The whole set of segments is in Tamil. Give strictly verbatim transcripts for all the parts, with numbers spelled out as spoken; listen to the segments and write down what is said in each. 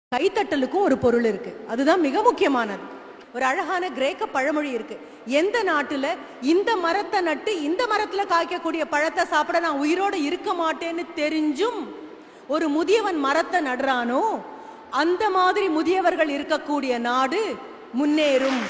கைத்தட்டலுக்கும் ஒரு பொருள் இருக்கு. அதுதான் மிக முக்கியமானது. ஒரு அழகான கிரேக்க பழமொழி இருக்கு. எந்த நாட்டுல இந்த மரத்தை நட்டு இந்த மரத்துல காய்க்கக்கூடிய பழத்தை சாப்பிட நான் உயிரோட இருக்க மாட்டேன்னு தெரிஞ்சும் ஒரு முதியவன் மரத்தை நடுறானோ அந்த மாதிரி முதியவர்கள் இருக்கக்கூடிய நாடு முன்னேறும்.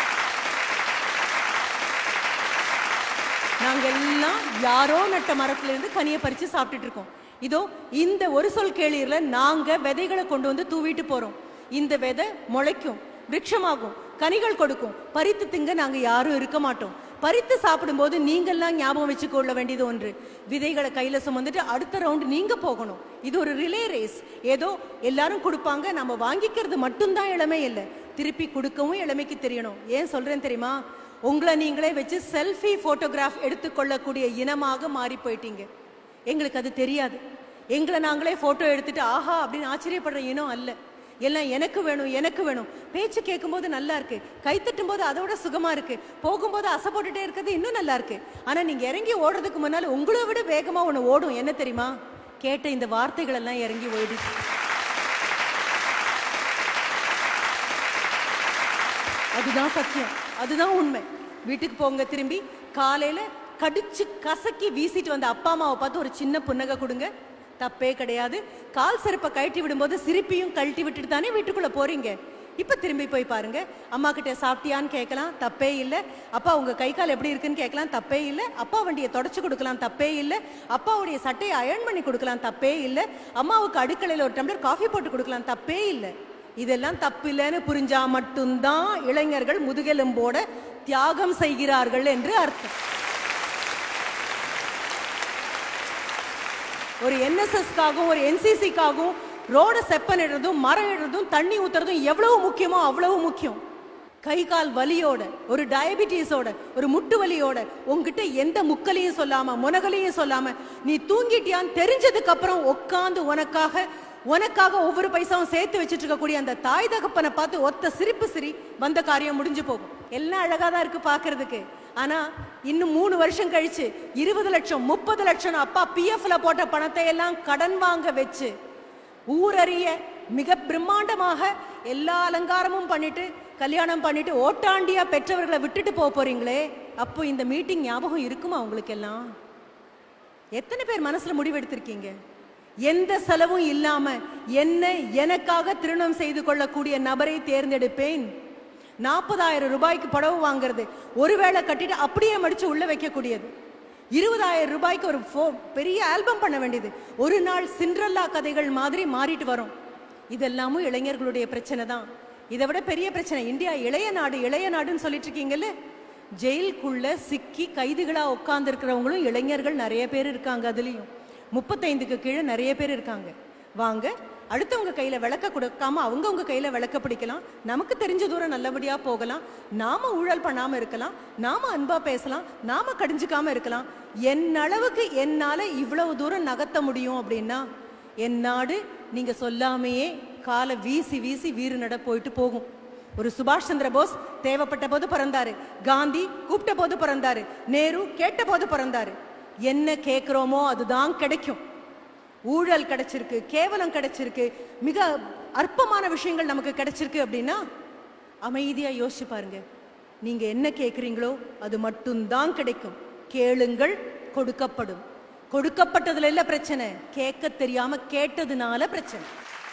நாங்க எல்லாம் யாரோ நட்ட மரத்துல இருந்து கனியை பறிச்சு சாப்பிட்டுட்டு இருக்கோம். இதோ இந்த ஒரு சொல் கேளீர்ல நாங்க விதைகளை கொண்டு வந்து தூவிட்டு போறோம். இந்த விதை முளைக்கும், விருட்சமாகும், கனிகள் கொடுக்கும். பறித்து திங்க நாங்க யாரும் இருக்க மாட்டோம். பறித்து சாப்பிடும் போது நீங்கெல்லாம் ஞாபகம் வச்சுக்கொள்ள வேண்டியது ஒன்று, விதைகளை கையில சுமந்துட்டு அடுத்த ரவுண்ட் நீங்க போகணும். இது ஒரு ரிலே ரேஸ். ஏதோ எல்லாரும் கொடுப்பாங்க, நம்ம வாங்கிக்கிறது மட்டும்தான் இளமை இல்லை, திருப்பி கொடுக்கவும் இளமைக்கு தெரியணும். ஏன் சொல்றேன் தெரியுமா? உங்களை நீங்களே வச்சு செல்ஃபி போட்டோகிராஃப் எடுத்துக்கொள்ளக்கூடிய இனமாக மாறி போயிட்டீங்க. எங்களுக்கு அது தெரியாது. எங்களை நாங்களே போட்டோ எடுத்துட்டு ஆஹா அப்படின்னு ஆச்சரியப்படுற இனம் அல்ல. எல்லாம் எனக்கு வேணும் எனக்கு வேணும். பேச்சு கேட்கும் போது நல்லா இருக்கு, கைத்தட்டும் போது அதோட சுகமா இருக்கு, போகும்போது அசை போட்டுட்டே இருக்கிறது இன்னும் நல்லா இருக்கு. ஆனா நீங்க இறங்கி ஓடுறதுக்கு முன்னால உங்களை விட வேகமா ஒண்ணு ஓடும். என்ன தெரியுமா? கேட்ட இந்த வார்த்தைகள் எல்லாம் இறங்கி ஓடிச்சு. அதுதான் சத்தியம், அதுதான் உண்மை. வீட்டுக்கு போங்க, திரும்பி காலையில கடிச்சு கசக்கி வீசிட்டு வந்த அப்பா அம்மாவை பார்த்து ஒரு சின்ன புன்னகை கொடுங்க, தப்பே கிடையாது. கால் செருப்பை கழட்டி விடும்போது சிரிப்பையும் கழட்டி விட்டுட்டு தானே வீட்டுக்குள்ள போறீங்க. இப்ப திரும்பி போய் பாருங்க, அம்மா கிட்ட சாப்பிட்டியான்னு கேட்கலாம், தப்பே இல்லை. அப்பா உங்க கை கால் எப்படி இருக்குன்னு கேட்கலாம், தப்பே இல்லை. அப்பா வண்டியை தொடச்சு கொடுக்கலாம், தப்பே இல்லை. அப்பாவுடைய சட்டையை அயர்ன் பண்ணி கொடுக்கலாம், தப்பே இல்லை. அம்மாவுக்கு அடுக்கலையில் ஒரு டம்ளர் காஃபி போட்டு கொடுக்கலாம், தப்பே இல்லை. இதெல்லாம் தப்பு இல்லைன்னு புரிஞ்சா மட்டும்தான் இளைஞர்கள் முதுகெலும்போட தியாகம் செய்கிறார்கள் என்று அர்த்தம். ஒரு என்எஸ்எஸ்காகவும் ஒரு என்சிசிக்காகவும் ரோட செப்பனிடுறதும் மரம் இடுறதும் தண்ணி ஊத்துறதும் எவ்வளவு முக்கியமோ அவ்வளவு முக்கியம். கை கால் வலியோட, ஒரு டயபிட்டிஸோட, ஒரு முட்டு வலியோட உங்ககிட்ட எந்த முக்கலையும் சொல்லாம முனகலையும் சொல்லாம நீ தூங்கிட்டியான்னு தெரிஞ்சதுக்கு அப்புறம் உட்காந்து உனக்காக உனக்காக ஒவ்வொரு பைசாவும் சேர்த்து வச்சுட்டு இருக்கக்கூடிய அந்த தாய் தகப்பனை பார்த்து ஒத்த சிரிப்பு சிரி வந்த காரியம் முடிஞ்சு போகும். எல்லாம் அழகா தான் இருக்கு பாக்குறதுக்கு. ஆனா இன்னும் மூணு வருஷம் கழிச்சு இருபது லட்சம் முப்பது லட்சம் அப்பா பிஎஃப்ல போட்ட பணத்தை எல்லாம் கடன் வாங்க வச்சு ஊரறிய மிக பிரம்மாண்டமாக எல்லா அலங்காரமும் பண்ணிட்டு கல்யாணம் பண்ணிட்டு ஓட்டாண்டியா பெற்றவர்களை விட்டுட்டு போக போறீங்களே, அப்போ இந்த மீட்டிங் ஞாபகம் இருக்குமா உங்களுக்கு எல்லாம்? எத்தனை பேர் மனசுல முடிவெடுத்திருக்கீங்க? எந்த செலவும் இல்லாம என்ன எனக்காக திருமணம் செய்து கொள்ளக்கூடிய நபரை தேர்ந்தெடுப்பேன். நாற்பதாயிரம் ரூபாய்க்கு புடவை வாங்குறது, ஒருவேளை கட்டிட்டு அப்படியே மடிச்சு உள்ள வைக்கக்கூடியது. இருபதாயிரம் ரூபாய்க்கு ஒரு பெரிய ஆல்பம் பண்ண வேண்டியது. ஒரு நாள் சிண்ட்ரெல்லா கதைகள் மாதிரி மாறிட்டு வரும். இதெல்லாமும் இளைஞர்களுடைய பிரச்சனை தான். இதை விட பெரிய பிரச்சனை இந்தியா இளைய நாடு இளைய நாடுன்னு சொல்லிட்டு இருக்கீங்கல்ல. ஜெயிலுக்குள்ள சிக்கி கைதிகளா உட்கார்ந்து இருக்கிறவங்களும் இளைஞர்கள் நிறைய பேர் இருக்காங்க. அதுலயும் முப்பத்தைந்துக்கு கீழே நிறைய பேர் இருக்காங்க. வாங்க, அடுத்தவங்க கையில விளக்க கொடுக்காம அவங்க உங்க கையில விளக்க பிடிக்கலாம். நமக்கு தெரிஞ்ச தூரம் நல்லபடியா போகலாம். நாம ஊழல் பண்ணாம இருக்கலாம், நாம அன்பா பேசலாம், நாம கடிஞ்சுக்காம இருக்கலாம். என் அளவுக்கு என்னால இவ்வளவு தூரம் நகர்த்த முடியும் அப்படின்னா என் நாடு நீங்க சொல்லாமையே காலை வீசி வீசி வீறு நட போயிட்டு போகும். ஒரு சுபாஷ் சந்திர போஸ் தேவைப்பட்ட போது பிறந்தாரு, காந்தி கூப்பிட்ட போது பிறந்தாரு, நேரு கேட்ட போது பிறந்தாரு. என்ன கேட்கிறோமோ அதுதான் கிடைக்கும். ஊழல் கிடைச்சிருக்கு, கேவலம் கிடைச்சிருக்கு, மிக அற்பமான விஷயங்கள் நமக்கு கிடைச்சிருக்கு அப்படின்னா அமைதியா யோசிச்சு பாருங்க. நீங்க என்ன கேட்குறீங்களோ அது மட்டும்தான் கிடைக்கும். கேளுங்கள், கொடுக்கப்படும். கொடுக்கப்பட்டதுல இல்ல பிரச்சனை, கேட்க தெரியாம கேட்டதுனால பிரச்சனை.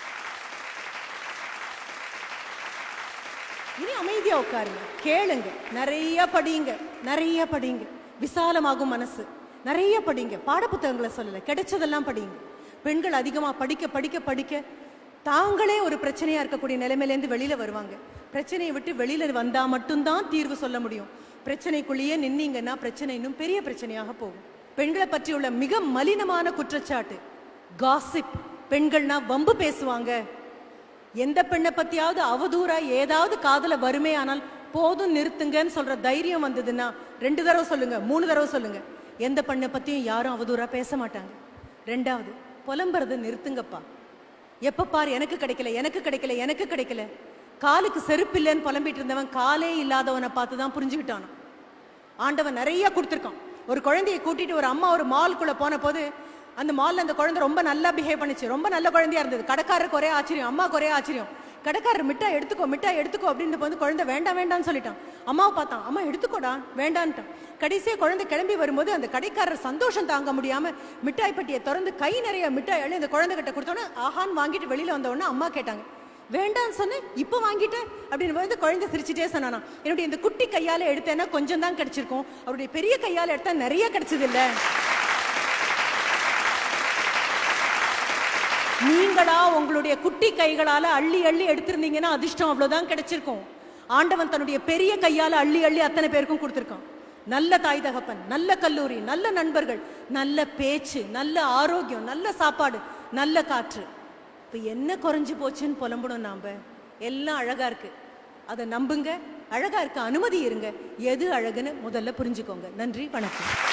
இனி அமைதியா உட்காருங்க, கேளுங்க, நிறைய படிங்க, நிறைய படிங்க, விசாலமாகும் மனசு. நிறைய படிங்க, பாடப்புத்தகங்களை சொல்லல, கிடைச்சதெல்லாம் படிங்க. பெண்கள் அதிகமா படிக்க படிக்க படிக்க தாங்களே ஒரு பிரச்சனையா இருக்கக்கூடிய நிலைமையிலேருந்து வெளியில வருவாங்க. பிரச்சனையை விட்டு வெளியில வந்தா மட்டும்தான் தீர்வு சொல்ல முடியும். பிரச்சனைக்குள்ளேயே நின்னீங்கன்னா பிரச்சனை இன்னும் பெரிய பிரச்சனையாக போகும். பெண்களை பற்றியுள்ள மிக மலினமான குற்றச்சாட்டு காசிப். பெண்கள்னா வம்பு பேசுவாங்க. எந்த பெண்ணை பத்தியாவது அவதூறா ஏதாவது காதல வருமே ஆனால் போதும் நிறுத்துங்கன்னு சொல்ற தைரியம் வந்ததுன்னா ரெண்டு தடவை சொல்லுங்க, மூணு தடவை சொல்லுங்க. எந்த பெண்ணை பத்தியும் யாரும் அவதூறா பேச மாட்டாங்க. ரெண்டாவது, புலம்புறதை நிறுத்துங்கப்பா. எப்ப பாரு எனக்கு கிடைக்கல எனக்கு கிடைக்கல எனக்கு கிடைக்கல. காலுக்கு செருப்பு இல்லைன்னு புலம்பிட்டு இருந்தவன் காலே இல்லாதவனை பார்த்துதான் புரிஞ்சுக்கிட்டான். ஆண்டவன் நிறைய கொடுத்துருக்கான். ஒரு குழந்தையை கூட்டிட்டு ஒரு அம்மா ஒரு மால்குள்ள போன போது அந்த மால்ல அந்த குழந்தை ரொம்ப நல்லா பிஹேவ் பண்ணிச்சு, ரொம்ப நல்ல குழந்தையா இருந்தது. கடைக்காரருக்கு ஒரே ஆச்சரியம், அம்மாவுக்கு ஒரே ஆச்சரியம். கடைக்காரர் மிட்டாய் எடுத்துக்கோ மிட்டாய் எடுத்துக்கோ அப்படின்னு வந்து குழந்தை வேண்டாம் வேண்டாம்னு சொல்லிட்டான். அம்மாவை பார்த்தான், அம்மா எடுத்துக்கோடா வேண்டான்ட்டான். கடைசியா குழந்தை கிளம்பி வரும்போது அந்த கடைக்காரர் சந்தோஷம் தாங்க முடியாம மிட்டாய் பட்டியை திறந்து கை நிறைய மிட்டாய் அள்ளி அந்த குழந்தை கிட்ட கொடுத்தோன்னே ஆஹான்னு வாங்கிட்டு வெளியில வந்த உடனே அம்மா கேட்டாங்க, வேண்டான்னு சொன்னேன் இப்ப வாங்கிட்டேன் அப்படின்னு வந்து குழந்தை சிரிச்சுட்டே சொன்னானா, என்னுடைய இந்த குட்டி கையால எடுத்தேன்னா கொஞ்சம் தான் கிடைச்சிருக்கும், அவருடைய பெரிய கையால எடுத்தா நிறைய கிடைச்சது இல்ல. நீங்களா உங்களுடைய குட்டி கைகளால அள்ளி அள்ளி எடுத்திருந்தீங்கன்னா அதிர்ஷ்டம் அவ்வளவுதான் கிடைச்சிருக்கும். ஆண்டவன் தன்னுடைய பெரிய கையால அள்ளி அள்ளி அத்தனை பேருக்கும் கொடுத்திருக்கான். நல்ல தாய் தகப்பன், நல்ல கல்லூரி, நல்ல நண்பர்கள், நல்ல பேச்சு, நல்ல ஆரோக்கியம், நல்ல சாப்பாடு, நல்ல காற்று. இப்ப என்ன குறைஞ்சு போச்சுன்னு புலம்பணும் நாம? எல்லாம் அழகா இருக்கு, அதை நம்புங்க. அழகா இருக்க அனுமதி இருங்க. எது அழகுன்னு முதல்ல புரிஞ்சுக்கோங்க. நன்றி, வணக்கம்.